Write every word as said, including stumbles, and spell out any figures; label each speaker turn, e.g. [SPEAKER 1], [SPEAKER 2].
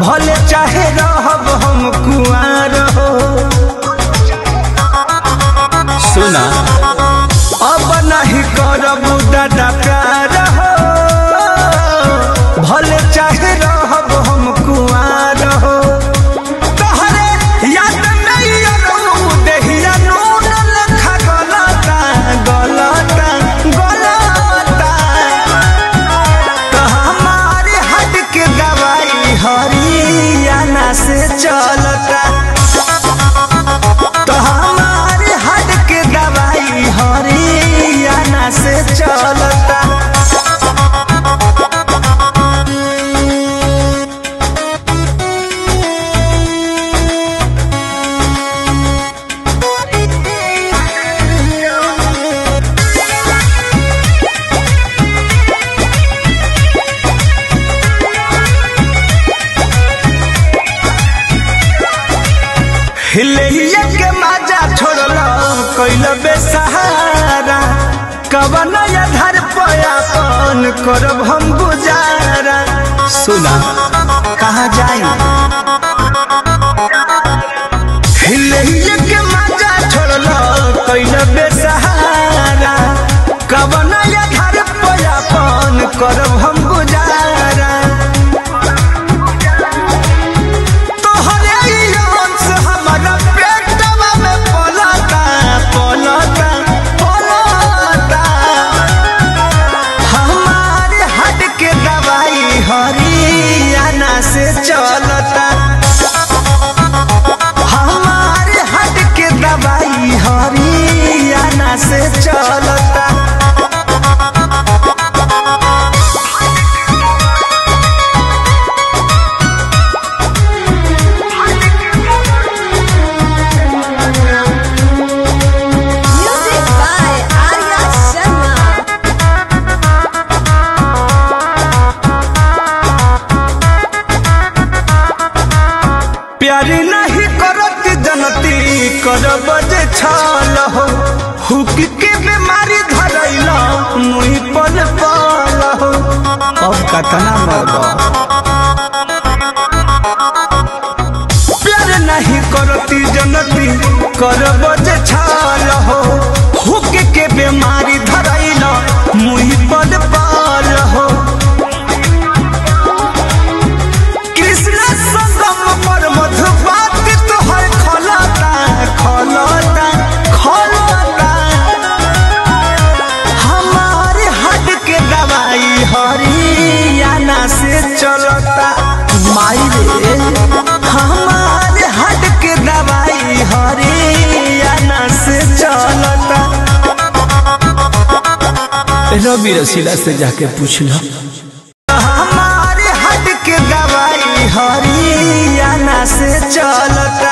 [SPEAKER 1] भले चाहे रहब हम कुआर हो। सुना अब नहीं करब दादा प्यार हो, भले चाहे रहब हम कुआर हो। तोहरे याद नहीं रहू देहिया नून लेखा गलता गलता गलता। तो हमारे हट के दवाई हरियाणा से चलता, तो हमारे हट के दवाई हरियाणा से चलता। हिलैया के माजा छोड़ल कैल बेसहारा, कवन आधार पयापन करब हम गुजारा। सुना कहाँ जाई हिलैया के माजा छोड़ल कैल बेसहारा, कवन आधार पयापन करब हम गुजारा। हरियाणा से चलता हमारे हट के दवाई हरियाणा से चलता। प्यार नहीं करत जनती करब जे छल हो, हुक के बीमारी धरैल मुई पल पल हो। अब कतना मरब प्यार नहीं करती जनती करब जे छल हो, हुक के बीमारी धरैल मुई पल पल हो। हरियाणा से चलता माई रे हमारे हट के दवाई हरियाणा से चलता। रवि रसीला से जाके पूछ लो, हमारे हट के दवाई हरियाणा से चलता।